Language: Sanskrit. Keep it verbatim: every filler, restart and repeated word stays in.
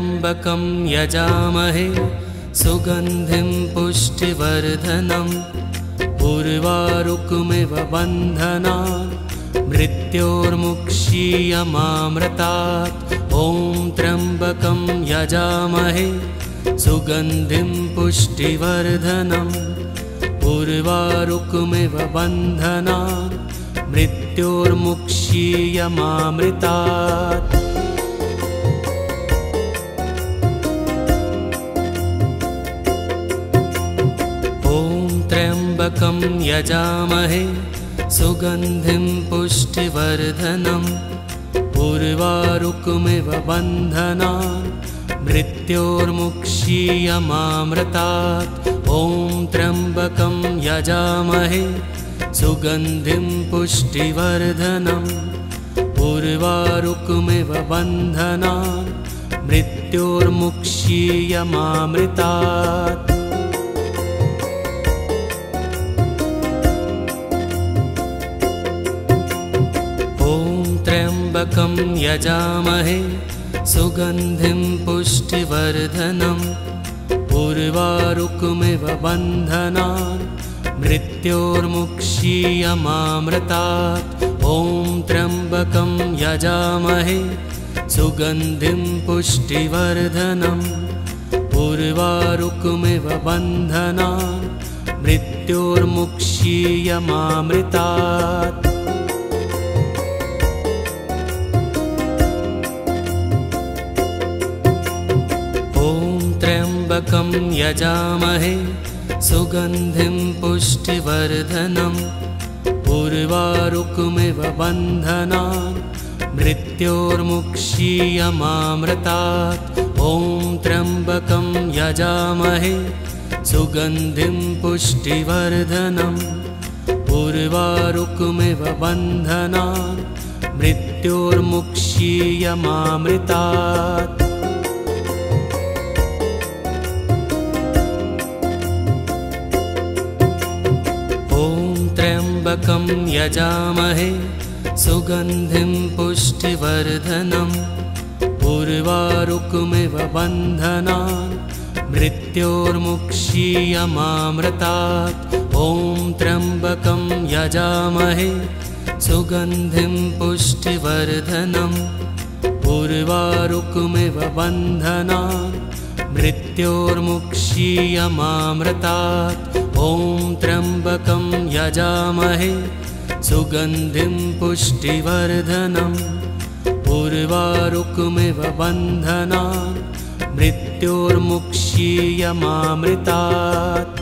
त्र्यम्बकं यजामहे सुगन्धिं पुष्टिवर्धनम् उर्वारुकमिव बन्धनान् मृत्योर्मुक्षीयमामृतात्। ॐ त्र्यम्बकं यजामहे सुगन्धिं पुष्टिवर्धनम् उर्वारुकमिव बन्धनान् मृत्योर्मुक्षीयमामृतात्। ॐ त्र्यम्बकं यजामहे सुगन्धिं पुष्टिवर्धनम् उर्वारुकमिव बन्धनान् मृत्योर्मुक्षीयमामृतात्। ॐ त्र्यम्बकं यजामहे सुगन्धिं पुष्टिवर्धनम् उर्वारुकमिव बन्धनान् मृत्योर्मुक्षीयमामृतात्। ॐ त्र्यम्बकं यजामहे सुगन्धिं पुष्टिवर्धनम् उर्वारुकमिव बन्धनान् मृत्योर्मुक्षीयमामृतात्। ॐ त्र्यम्बकं यजामहे सुगन्धिं पुष्टिवर्धनम् उर्वारुकमिव बन्धनान् मृत्योर्मुक्षीयमामृतात्। त्र्यम्बकं यजामहे सुगन्धिं पुष्टिवर्धनम् उर्वारुकमिव बन्धनान् मृत्योर्मुक्षीयमामृतात्। ॐ त्र्यम्बकं यजामहे सुगन्धिं पुष्टिवर्धनम् उर्वारुकमिव बन्धनान् मृत्योर्मुक्षीयमामृतात्। त्र्यम्बकं यजामहे सुगन्धिं पुष्टिवर्धनम् उर्वारुकमिव बन्धनान् मृत्योर्मुक्षीयमामृतात्। ॐ त्र्यम्बकं यजामहे सुगन्धिं पुष्टिवर्धनम् उर्वारुकमिव बन्धनान् मृत्योर्मुक्षीयमामृतात्। ॐ त्र्यम्बकं यजामहे सुगन्धिं पुष्टिवर्धनम् उर्वारुकमिव बन्धनान् मृत्योर्मुक्षीयमामृतात्।